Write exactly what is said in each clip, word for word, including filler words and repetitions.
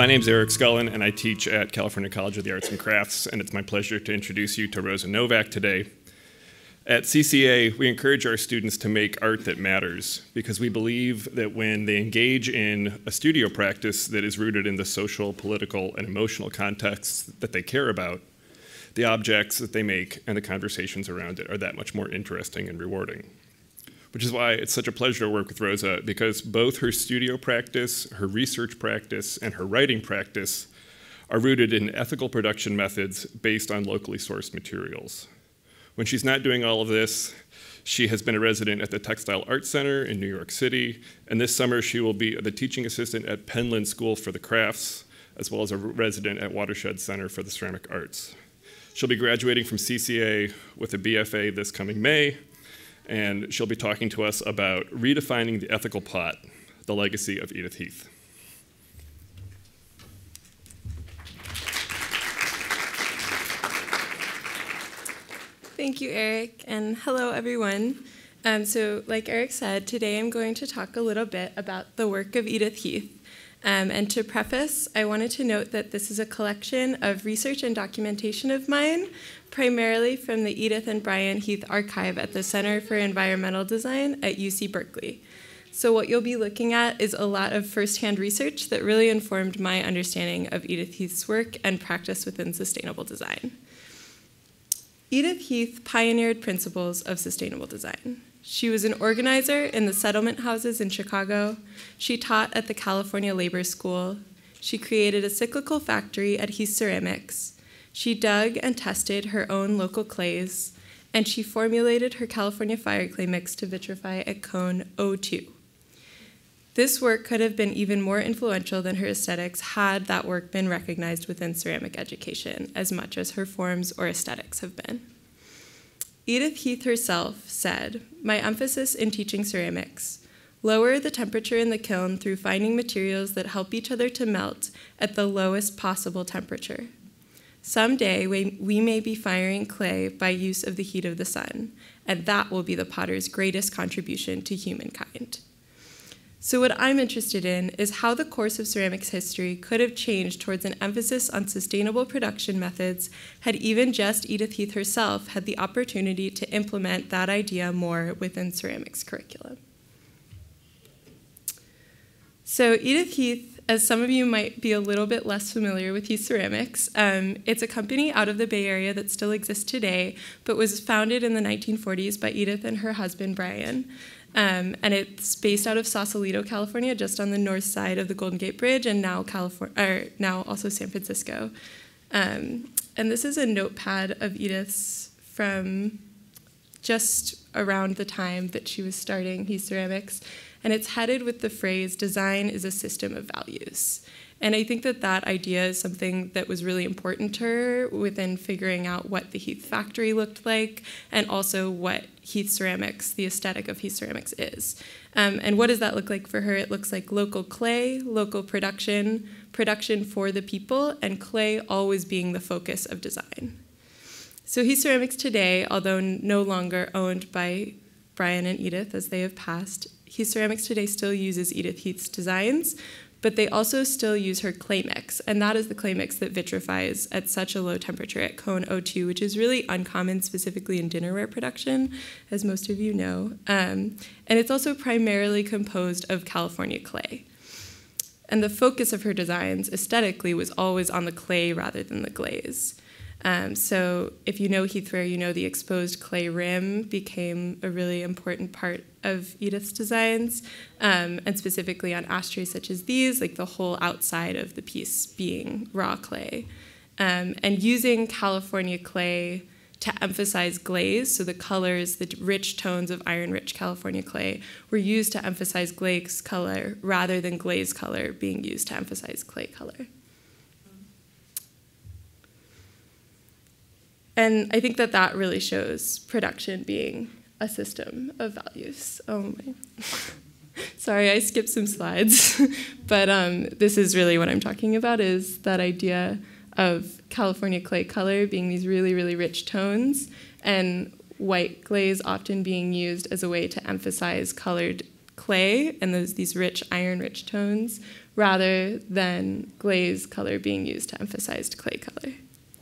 My name's Eric Scullin, and I teach at California College of the Arts and Crafts, and it's my pleasure to introduce you to Rosa Novak today. At C C A, we encourage our students to make art that matters because we believe that when they engage in a studio practice that is rooted in the social, political, and emotional contexts that they care about, the objects that they make and the conversations around it are that much more interesting and rewarding. Which is why it's such a pleasure to work with Rosa, because both her studio practice, her research practice, and her writing practice are rooted in ethical production methods based on locally sourced materials. When she's not doing all of this, she has been a resident at the Textile Arts Center in New York City, and this summer she will be the teaching assistant at Penland School for the Crafts, as well as a resident at Watershed Center for the Ceramic Arts. She'll be graduating from C C A with a B F A this coming May, and she'll be talking to us about redefining the ethical pot, the legacy of Edith Heath. Thank you, Eric, and hello, everyone. Um, so, like Eric said, today I'm going to talk a little bit about the work of Edith Heath. Um, and to preface, I wanted to note that this is a collection of research and documentation of mine, primarily from the Edith and Brian Heath Archive at the Center for Environmental Design at U C Berkeley. So what you'll be looking at is a lot of firsthand research that really informed my understanding of Edith Heath's work and practice within sustainable design. Edith Heath pioneered principles of sustainable design. She was an organizer in the settlement houses in Chicago. She taught at the California Labor School. She created a cyclical factory at Heath Ceramics. She dug and tested her own local clays, and she formulated her California fire clay mix to vitrify at cone oh two. This work could have been even more influential than her aesthetics had that work been recognized within ceramic education as much as her forms or aesthetics have been. Edith Heath herself said, "My emphasis in teaching ceramics, lower the temperature in the kiln through finding materials that help each other to melt at the lowest possible temperature. Someday we, we may be firing clay by use of the heat of the sun, and that will be the potter's greatest contribution to humankind." So what I'm interested in is how the course of ceramics history could have changed towards an emphasis on sustainable production methods had even just Edith Heath herself had the opportunity to implement that idea more within ceramics curriculum. So Edith Heath, as some of you might be a little bit less familiar with Heath Ceramics, um, it's a company out of the Bay Area that still exists today, but was founded in the nineteen forties by Edith and her husband, Brian. Um, and it's based out of Sausalito, California, just on the north side of the Golden Gate Bridge, and now California, or now also San Francisco. Um, and this is a notepad of Edith's from just around the time that she was starting Heath Ceramics, and it's headed with the phrase, "Design is a system of values." And I think that that idea is something that was really important to her within figuring out what the Heath factory looked like and also what Heath Ceramics, the aesthetic of Heath Ceramics is. Um, and what does that look like for her? It looks like local clay, local production, production for the people, and clay always being the focus of design. So Heath Ceramics today, although no longer owned by Brian and Edith as they have passed, Heath Ceramics today still uses Edith Heath's designs, but they also still use her clay mix, and that is the clay mix that vitrifies at such a low temperature at cone oh two, which is really uncommon specifically in dinnerware production, as most of you know. Um, and it's also primarily composed of California clay. And the focus of her designs aesthetically was always on the clay rather than the glaze. Um, so if you know Heathware, you know the exposed clay rim became a really important part of Edith's designs, um, and specifically on ashtrays such as these, like the whole outside of the piece being raw clay. Um, and using California clay to emphasize glaze, so the colors, the rich tones of iron-rich California clay were used to emphasize glaze color rather than glaze color being used to emphasize clay color. And I think that that really shows production being a system of values. Oh my. Sorry, I skipped some slides. But um, this is really what I'm talking about, is that idea of California clay color being these really, really rich tones, and white glaze often being used as a way to emphasize colored clay and those, these rich iron-rich tones, rather than glaze color being used to emphasize clay color.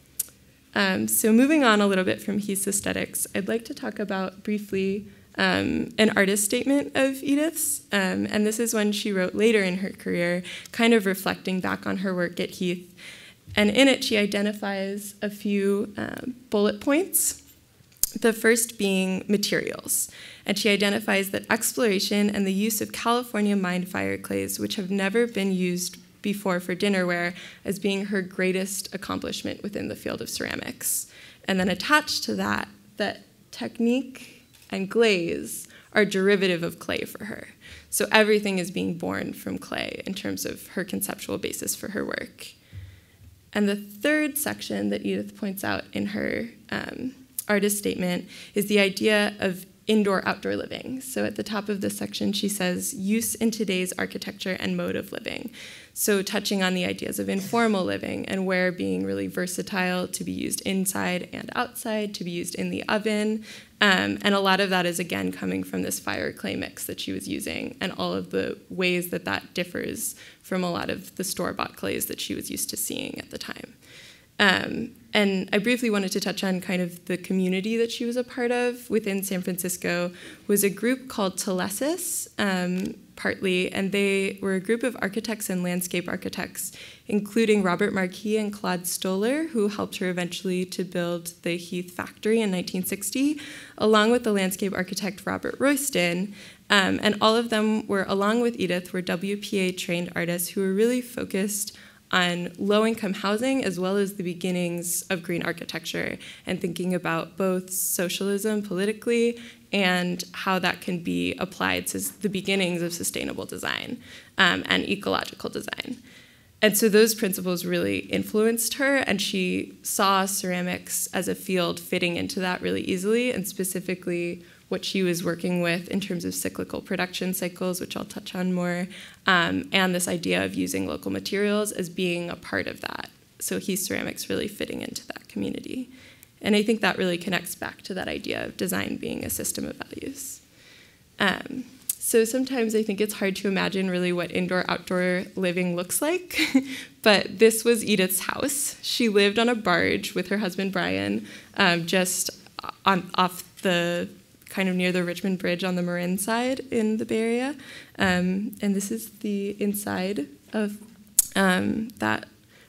Um, so moving on a little bit from Heath's aesthetics, I'd like to talk about briefly um, an artist statement of Edith's, um, and this is one she wrote later in her career, kind of reflecting back on her work at Heath. And in it, she identifies a few um, bullet points, the first being materials. And she identifies that exploration and the use of California mined fire clays, which have never been used before for dinnerware, as being her greatest accomplishment within the field of ceramics. And then attached to that, that technique and glaze are derivative of clay for her. So everything is being born from clay in terms of her conceptual basis for her work. And the third section that Edith points out in her um, artist statement is the idea of indoor-outdoor living. So at the top of this section, she says, use in today's architecture and mode of living. So touching on the ideas of informal living and ware being really versatile, to be used inside and outside, to be used in the oven. Um, and a lot of that is, again, coming from this fire clay mix that she was using and all of the ways that that differs from a lot of the store-bought clays that she was used to seeing at the time. Um, and I briefly wanted to touch on kind of the community that she was a part of within San Francisco was a group called Telesis, um, partly, and they were a group of architects and landscape architects, including Robert Marquis and Claude Stoller, who helped her eventually to build the Heath factory in nineteen sixty, along with the landscape architect Robert Royston. Um, and all of them were, along with Edith, were W P A-trained artists who were really focused on low-income housing as well as the beginnings of green architecture and thinking about both socialism politically and how that can be applied to the beginnings of sustainable design um, and ecological design. And so those principles really influenced her, and she saw ceramics as a field fitting into that really easily, and specifically what she was working with in terms of cyclical production cycles, which I'll touch on more, um, and this idea of using local materials as being a part of that. So Heath ceramics really fitting into that community. And I think that really connects back to that idea of design being a system of values. Um, so sometimes I think it's hard to imagine really what indoor-outdoor living looks like, but this was Edith's house. She lived on a barge with her husband, Brian, um, just on, off the kind of near the Richmond Bridge on the Marin side in the Bay Area. Um, and this is the inside of um, that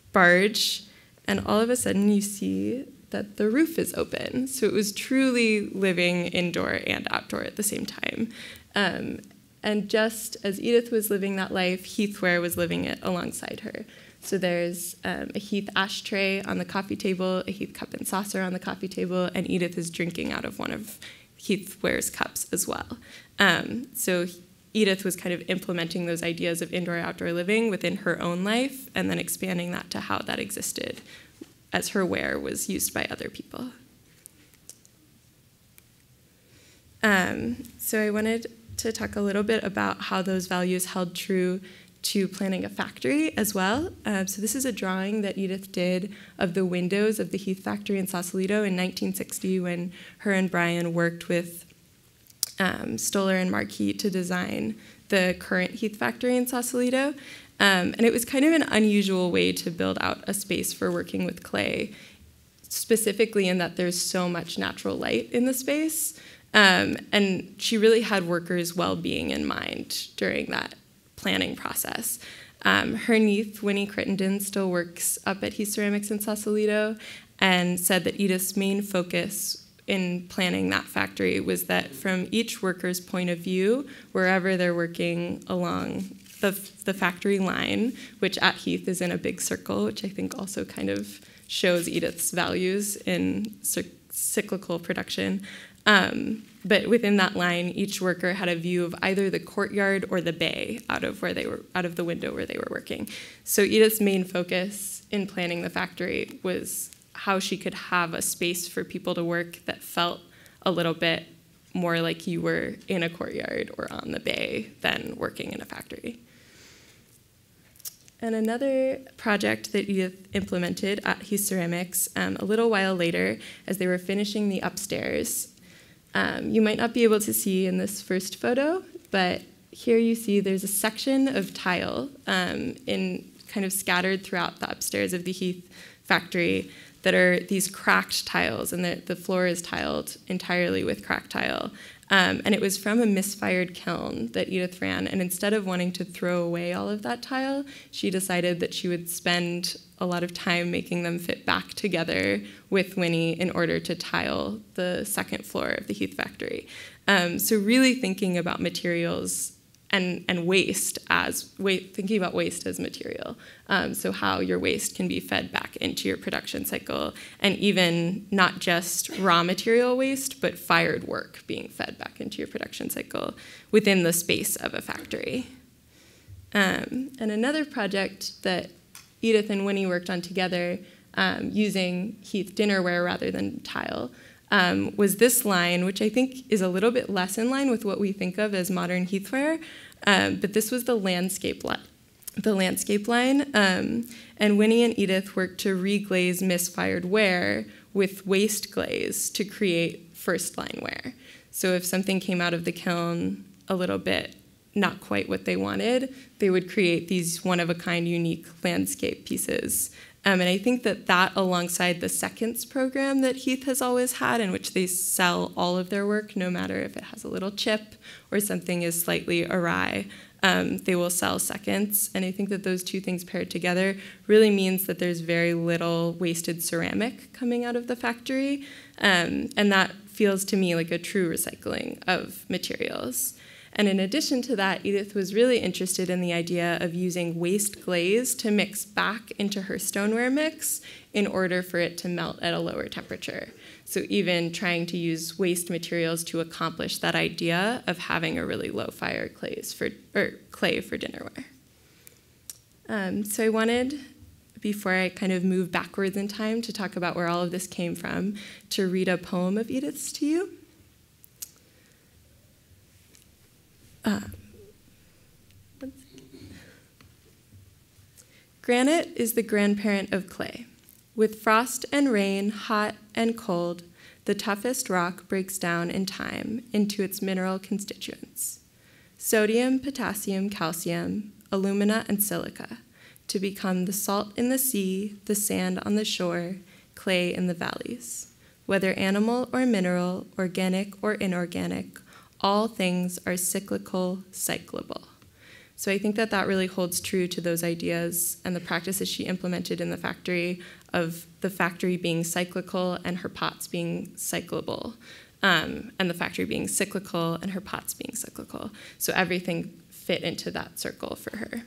barge. And all of a sudden you see that the roof is open. So it was truly living indoor and outdoor at the same time. Um, and just as Edith was living that life, Heathware was living it alongside her. So there's um, a Heath ashtray on the coffee table, a Heath cup and saucer on the coffee table, and Edith is drinking out of one of Heathware's cups as well. Um, so Edith was kind of implementing those ideas of indoor-outdoor living within her own life and then expanding that to how that existed as her ware was used by other people. Um, so I wanted to talk a little bit about how those values held true to planning a factory as well. Um, so this is a drawing that Edith did of the windows of the Heath factory in Sausalito in nineteen sixty when her and Brian worked with um, Stoller and Marquis to design the current Heath factory in Sausalito. Um, and it was kind of an unusual way to build out a space for working with clay, specifically in that there's so much natural light in the space. Um, and she really had workers' well-being in mind during that planning process. Um, her niece, Winnie Crittenden, still works up at Heath Ceramics in Sausalito and said that Edith's main focus in planning that factory was that from each worker's point of view, wherever they're working along the, the factory line, which at Heath is in a big circle, which I think also kind of shows Edith's values in cyclical production. Um, but within that line, each worker had a view of either the courtyard or the bay out of where they were, out of the window where they were working. So Edith's main focus in planning the factory was how she could have a space for people to work that felt a little bit more like you were in a courtyard or on the bay than working in a factory. And another project that Edith implemented at Heath Ceramics um, a little while later, as they were finishing the upstairs, um, you might not be able to see in this first photo, but here you see there's a section of tile um, in kind of scattered throughout the upstairs of the Heath factory that are these cracked tiles, and the, the floor is tiled entirely with cracked tile. Um, and it was from a misfired kiln that Edith ran, and instead of wanting to throw away all of that tile, she decided that she would spend a lot of time making them fit back together with Winnie in order to tile the second floor of the Heath factory. Um, so really thinking about materials and, and waste as, wait, thinking about waste as material. Um, so how your waste can be fed back into your production cycle, and even not just raw material waste, but fired work being fed back into your production cycle within the space of a factory. Um, and another project that Edith and Winnie worked on together um, using Heath dinnerware rather than tile Um, was this line, which I think is a little bit less in line with what we think of as modern Heathware, um, but this was the landscape line. The landscape line, um, and Winnie and Edith worked to reglaze misfired ware with waste glaze to create first line ware. So if something came out of the kiln a little bit not quite what they wanted, they would create these one-of-a-kind, unique landscape pieces. Um, and I think that that, alongside the seconds program that Heath has always had, in which they sell all of their work, no matter if it has a little chip or something is slightly awry, um, they will sell seconds. And I think that those two things paired together really means that there's very little wasted ceramic coming out of the factory. Um, and that feels to me like a true recycling of materials. And in addition to that, Edith was really interested in the idea of using waste glaze to mix back into her stoneware mix in order for it to melt at a lower temperature. So even trying to use waste materials to accomplish that idea of having a really low fire clays for, or clay for dinnerware. Um, so I wanted, before I kind of move backwards in time to talk about where all of this came from, to read a poem of Edith's to you. Uh, Granite is the grandparent of clay. With frost and rain, hot and cold, the toughest rock breaks down in time into its mineral constituents: sodium, potassium, calcium, alumina, and silica, to become the salt in the sea, the sand on the shore, clay in the valleys. Whether animal or mineral, organic or inorganic, all things are cyclical, cyclable. So I think that that really holds true to those ideas and the practices she implemented in the factory, of the factory being cyclical and her pots being cyclable, um, and the factory being cyclical and her pots being cyclical. So everything fit into that circle for her.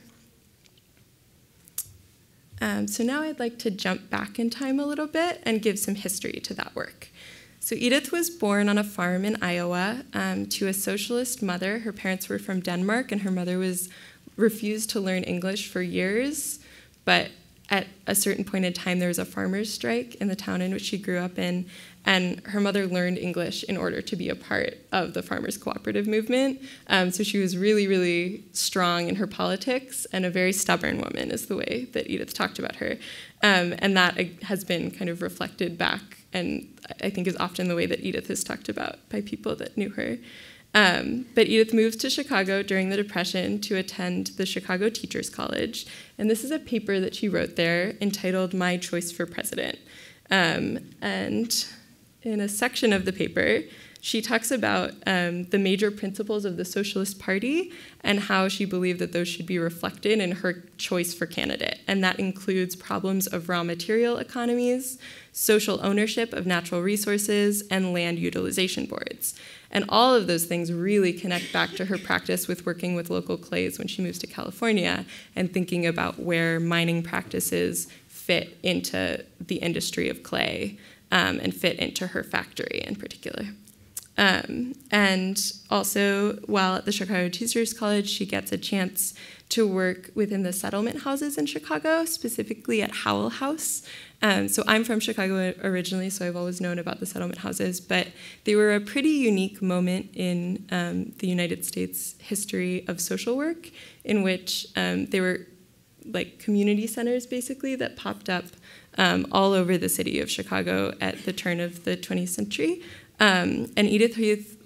Um, so now I'd like to jump back in time a little bit and give some history to that work. So Edith was born on a farm in Iowa um, to a socialist mother. Her parents were from Denmark, and her mother was refused to learn English for years. But at a certain point in time, there was a farmers' strike in the town in which she grew up in, and her mother learned English in order to be a part of the farmers' cooperative movement. Um, so she was really, really strong in her politics, and a very stubborn woman is the way that Edith talked about her. Um, and that has been kind of reflected back, and I think is often the way that Edith is talked about by people that knew her. Um, but Edith moved to Chicago during the Depression to attend the Chicago Teachers College. And this is a paper that she wrote there entitled My Choice for President. Um, and in a section of the paper, she talks about um, the major principles of the Socialist Party and how she believed that those should be reflected in her choice for candidate. And that includes problems of raw material economies, social ownership of natural resources, and land utilization boards. And all of those things really connect back to her practice with working with local clays when she moves to California and thinking about where mining practices fit into the industry of clay um, and fit into her factory in particular. Um, and also, while at the Chicago Teachers College, she gets a chance to work within the settlement houses in Chicago, specifically at Howell House. Um, so I'm from Chicago originally, so I've always known about the settlement houses, but they were a pretty unique moment in um, the United States history of social work, in which um, they were like community centers, basically, that popped up um, all over the city of Chicago at the turn of the twentieth century. Um, and Edith Heath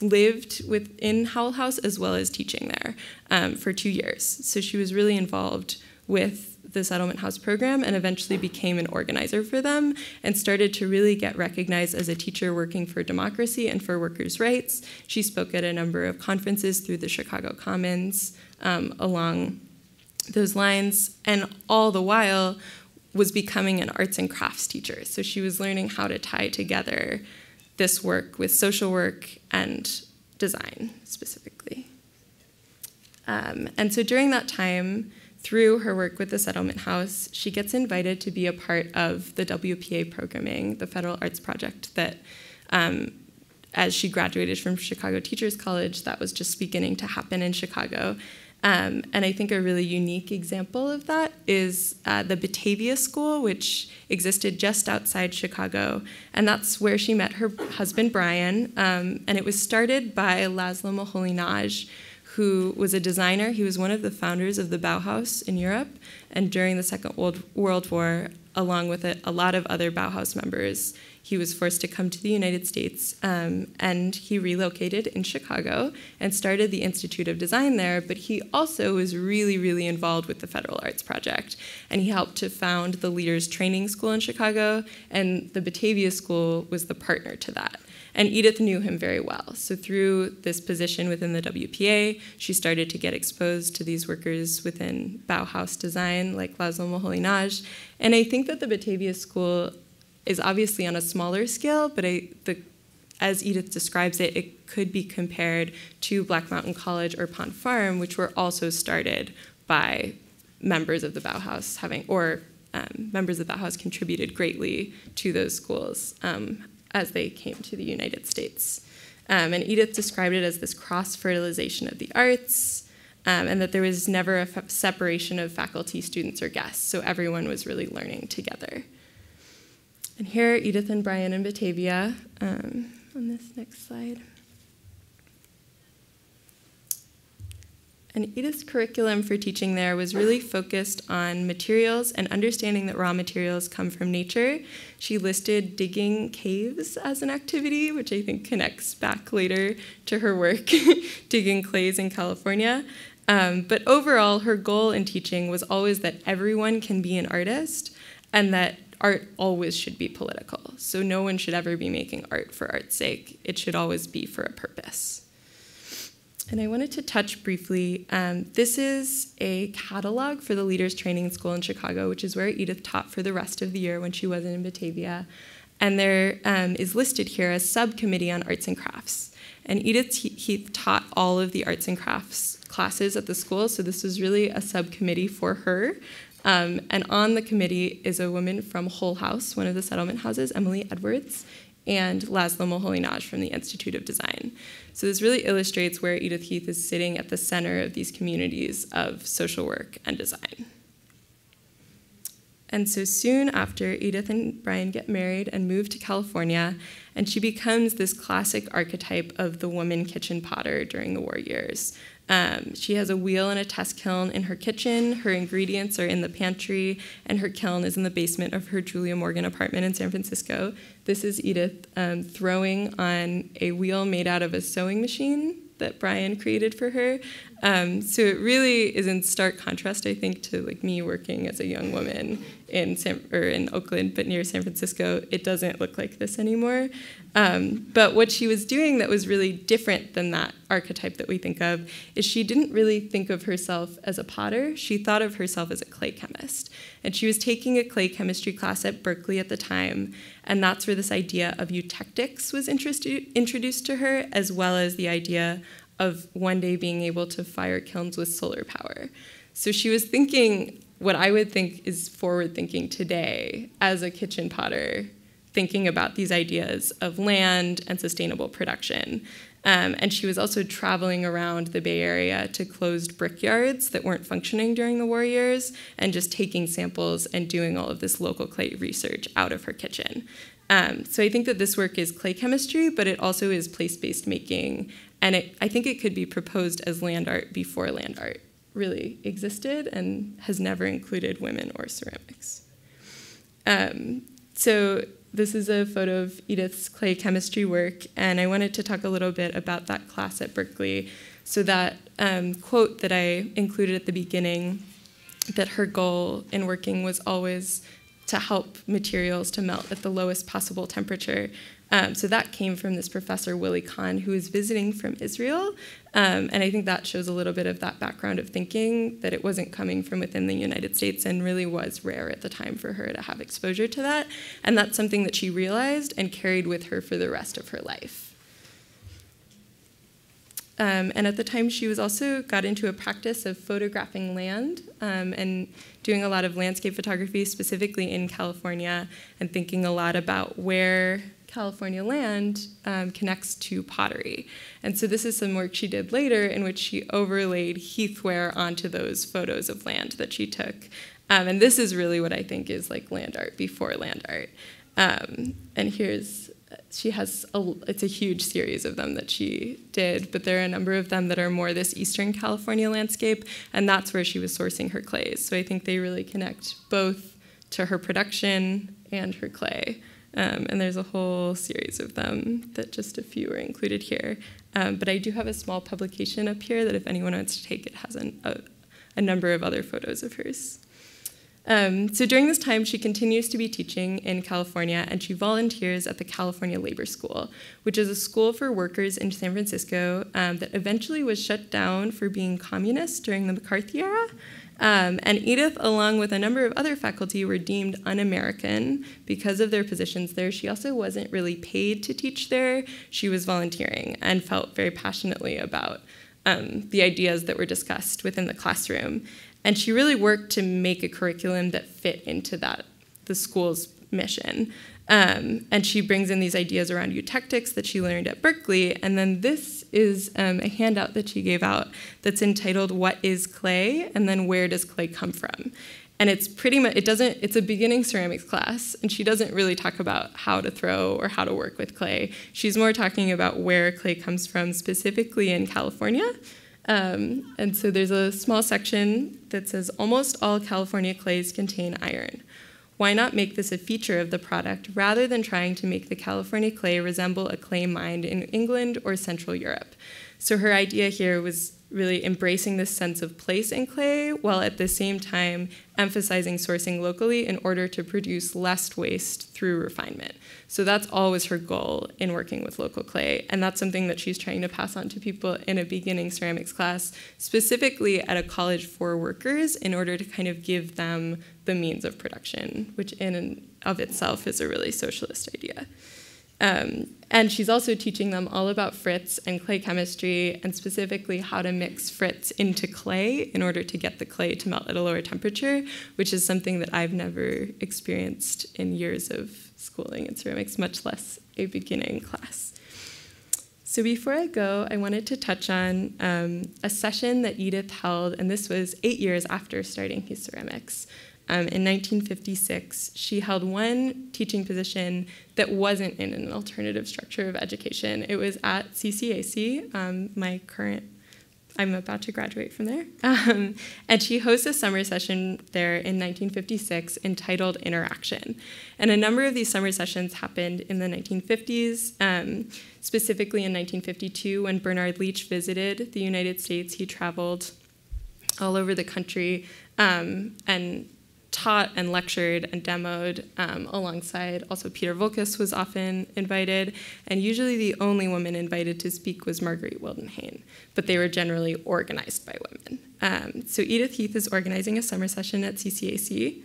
lived within Howell House as well as teaching there um, for two years. So she was really involved with the Settlement House program and eventually became an organizer for them and started to really get recognized as a teacher working for democracy and for workers' rights. She spoke at a number of conferences through the Chicago Commons um, along those lines, and all the while was becoming an arts and crafts teacher. So she was learning how to tie together this work with social work and design specifically. Um, and so during that time, through her work with the Settlement House, she gets invited to be a part of the W P A programming, the Federal Arts Project, that um, as she graduated from Chicago Teachers College, that was just beginning to happen in Chicago. Um, and I think a really unique example of that is uh, the Batavia School, which existed just outside Chicago. And that's where she met her husband, Brian. Um, and it was started by Laszlo Moholy-Nagy, who was a designer. He was one of the founders of the Bauhaus in Europe. And during the Second World, World War, along with a, a lot of other Bauhaus members, he was forced to come to the United States, um, and he relocated in Chicago and started the Institute of Design there, but he also was really, really involved with the Federal Arts Project, and he helped to found the Leaders Training School in Chicago, and the Batavia School was the partner to that. And Edith knew him very well. So through this position within the W P A, she started to get exposed to these workers within Bauhaus design, like Laszlo Moholy-Nagy. And I think that the Batavia School is obviously on a smaller scale, but I, the, as Edith describes it, it could be compared to Black Mountain College or Pond Farm, which were also started by members of the Bauhaus, having, or um, members of the Bauhaus contributed greatly to those schools um, as they came to the United States. Um, and Edith described it as this cross-fertilization of the arts, um, and that there was never a f- separation of faculty, students, or guests, so everyone was really learning together. And here are Edith and Brian in Batavia um, on this next slide. And Edith's curriculum for teaching there was really focused on materials and understanding that raw materials come from nature. She listed digging caves as an activity, which I think connects back later to her work, digging clays in California. Um, but overall, her goal in teaching was always that everyone can be an artist and that art always should be political. So no one should ever be making art for art's sake. It should always be for a purpose. And I wanted to touch briefly, um, this is a catalog for the Leaders Training School in Chicago, which is where Edith taught for the rest of the year when she wasn't in Batavia. And there um, is listed here a subcommittee on arts and crafts. And Edith Heath taught all of the arts and crafts classes at the school, so this was really a subcommittee for her. Um, and on the committee is a woman from Hull House, one of the settlement houses, Emily Edwards, and Laszlo Moholy-Nagy from the Institute of Design. So this really illustrates where Edith Heath is sitting at the center of these communities of social work and design. And so soon after, Edith and Brian get married and move to California, and she becomes this classic archetype of the woman kitchen potter during the war years. Um, she has a wheel and a test kiln in her kitchen, her ingredients are in the pantry, and her kiln is in the basement of her Julia Morgan apartment in San Francisco. This is Edith um, throwing on a wheel made out of a sewing machine that Brian created for her. Um, so it really is in stark contrast, I think, to like me working as a young woman in San, or in Oakland, but near San Francisco. It doesn't look like this anymore. Um, but what she was doing that was really different than that archetype that we think of is she didn't really think of herself as a potter. She thought of herself as a clay chemist. And she was taking a clay chemistry class at Berkeley at the time, and that's where this idea of eutectics was introduced to her, as well as the idea of one day being able to fire kilns with solar power. So she was thinking what I would think is forward thinking today as a kitchen potter, thinking about these ideas of land and sustainable production. Um, and she was also traveling around the Bay Area to closed brickyards that weren't functioning during the war years and just taking samples and doing all of this local clay research out of her kitchen. Um, so I think that this work is clay chemistry, but it also is place-based making. And it, I think it could be proposed as land art before land art really existed and has never included women or ceramics. Um, so this is a photo of Edith's clay chemistry work, and I wanted to talk a little bit about that class at Berkeley. So that um, quote that I included at the beginning, that her goal in working was always to help materials to melt at the lowest possible temperature. Um, so that came from this professor, Willie Kahn, who was visiting from Israel. Um, and I think that shows a little bit of that background of thinking, that it wasn't coming from within the United States and really was rare at the time for her to have exposure to that. And that's something that she realized and carried with her for the rest of her life. Um, and at the time, she was also got into a practice of photographing land um, and doing a lot of landscape photography, specifically in California, and thinking a lot about where California land um, connects to pottery. And so this is some work she did later in which she overlaid heathware onto those photos of land that she took. Um, and this is really what I think is like land art before land art. Um, and here's, she has, a, it's a huge series of them that she did, but there are a number of them that are more this Eastern California landscape, and that's where she was sourcing her clays. So I think they really connect both to her production and her clay. Um, and there's a whole series of them that just a few are included here. Um, but I do have a small publication up here that if anyone wants to take it has an, a, a number of other photos of hers. Um, so during this time, she continues to be teaching in California, and she volunteers at the California Labor School, which is a school for workers in San Francisco um, that eventually was shut down for being communist during the McCarthy era. Um, and Edith, along with a number of other faculty, were deemed un-American because of their positions there. She also wasn't really paid to teach there. She was volunteering and felt very passionately about um, the ideas that were discussed within the classroom. And she really worked to make a curriculum that fit into that, the school's mission. Um, and she brings in these ideas around eutectics that she learned at Berkeley. And then this is um, a handout that she gave out that's entitled, "What is Clay?" and then "Where does clay come from?" And it's pretty much, it doesn't, it's a beginning ceramics class, and she doesn't really talk about how to throw or how to work with clay. She's more talking about where clay comes from, specifically in California. Um, and so there's a small section that says, "Almost all California clays contain iron. Why not make this a feature of the product rather than trying to make the California clay resemble a clay mined in England or Central Europe?" So her idea here was really embracing this sense of place in clay while at the same time emphasizing sourcing locally in order to produce less waste through refinement. So that's always her goal in working with local clay, and that's something that she's trying to pass on to people in a beginning ceramics class, specifically at a college for workers, in order to kind of give them the means of production, which in and of itself is a really socialist idea. Um, and she's also teaching them all about frits and clay chemistry, and specifically how to mix frits into clay in order to get the clay to melt at a lower temperature, which is something that I've never experienced in years of schooling in ceramics, much less a beginning class. So before I go, I wanted to touch on um, a session that Edith held, and this was eight years after starting Heath Ceramics. Um, in nineteen fifty-six, she held one teaching position that wasn't in an alternative structure of education. It was at C C A C, um, my current, I'm about to graduate from there. Um, and she hosts a summer session there in nineteen fifty-six entitled Interaction. And a number of these summer sessions happened in the nineteen fifties, um, specifically in nineteen fifty-two when Bernard Leach visited the United States. He traveled all over the country um, and taught and lectured and demoed um, alongside. Also, Peter Volkus was often invited, and usually the only woman invited to speak was Marguerite Wildenhain, but they were generally organized by women. Um, so Edith Heath is organizing a summer session at C C A C,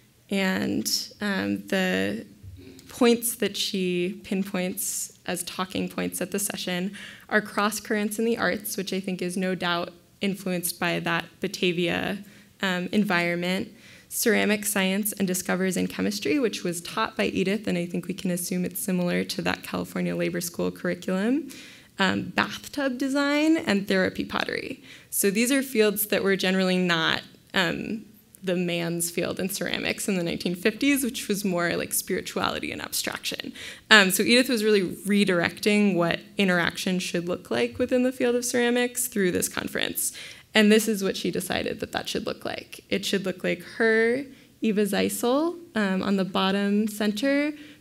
and um, the points that she pinpoints as talking points at the session are cross currents in the arts, which I think is no doubt influenced by that Batavia um, environment, ceramic science and discoveries in chemistry, which was taught by Edith, and I think we can assume it's similar to that California Labor School curriculum, um, bathtub design, and therapy pottery. So these are fields that were generally not um, the man's field in ceramics in the nineteen fifties, which was more like spirituality and abstraction. Um, so Edith was really redirecting what interaction should look like within the field of ceramics through this conference. And this is what she decided that that should look like. It should look like her, Eva Zeisel, um, on the bottom center,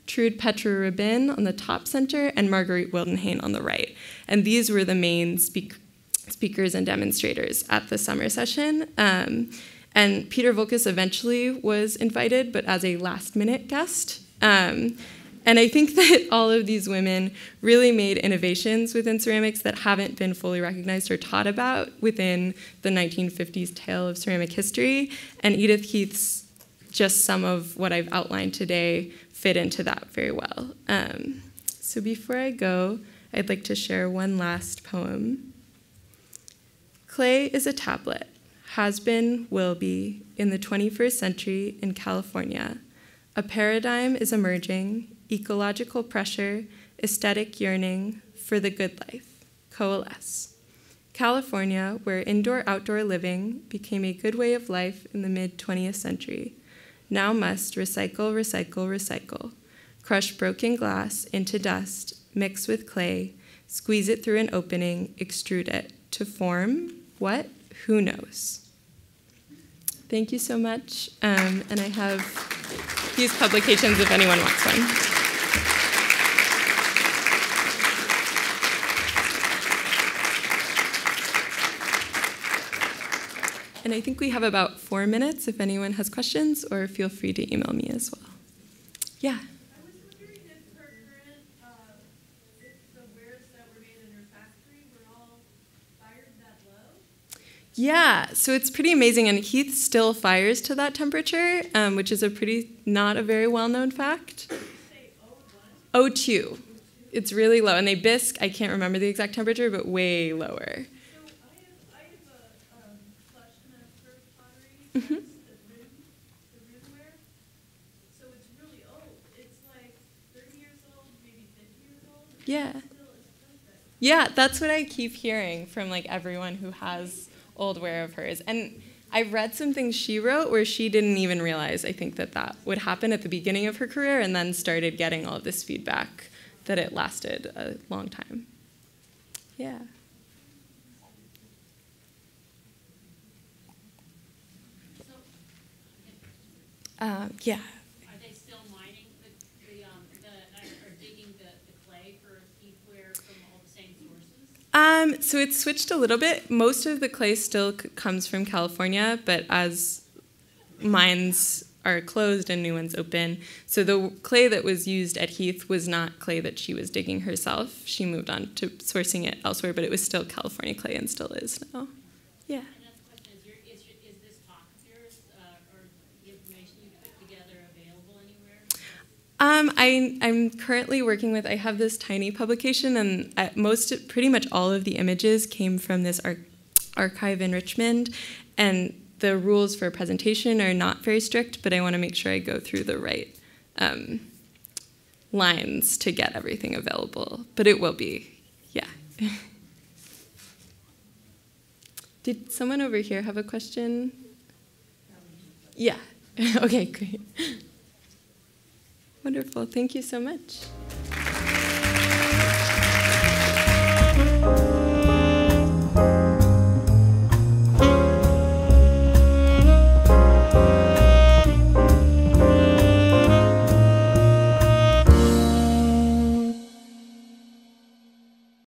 Trude Petra-Rabin on the top center, and Marguerite Wildenhain on the right. And these were the main speak speakers and demonstrators at the summer session. Um, and Peter Volkus eventually was invited, but as a last-minute guest. Um, and I think that all of these women really made innovations within ceramics that haven't been fully recognized or taught about within the nineteen fifties tale of ceramic history. And Edith Heath's just some of what I've outlined today fit into that very well. Um, so before I go, I'd like to share one last poem. Clay is a tablet, has been, will be, in the twenty-first century in California. A paradigm is emerging, ecological pressure, aesthetic yearning for the good life, coalesce. California, where indoor-outdoor living became a good way of life in the mid-twentieth century, now must recycle, recycle, recycle, crush broken glass into dust, mix with clay, squeeze it through an opening, extrude it, to form what? Who knows? Thank you so much, um, and I have these publications if anyone wants one. And I think we have about four minutes if anyone has questions, or feel free to email me as well. Yeah? I was wondering if her current, uh, if the wares that were made in her factory were all fired that low? Yeah, so it's pretty amazing, and Heath still fires to that temperature, um, which is a pretty, not a very well-known fact. Did you say oh one? oh two. It's really low, and they bisque, I can't remember the exact temperature, but way lower. Mm-hmm. The rim, the rimware, so it's really old. It's like thirty years old, maybe fifty years old. Yeah. It still is perfect. Yeah, that's what I keep hearing from like everyone who has old ware of hers. And I've read some things she wrote where she didn't even realize, I think, that that would happen at the beginning of her career, and then started getting all of this feedback that it lasted a long time. Yeah. Uh, yeah. Are they still mining the, the, um, the or digging the, the clay for heathware from all the same sources? Um, so it's switched a little bit. Most of the clay still c comes from California, but as mines are closed and new ones open, so the clay that was used at Heath was not clay that she was digging herself. She moved on to sourcing it elsewhere, but it was still California clay and still is now. Yeah. Um, I, I'm currently working with, I have this tiny publication, and at most, pretty much all of the images came from this ar archive in Richmond, and the rules for presentation are not very strict, but I want to make sure I go through the right um, lines to get everything available, but it will be, yeah. Did someone over here have a question? Yeah, okay, great. Wonderful. Thank you so much.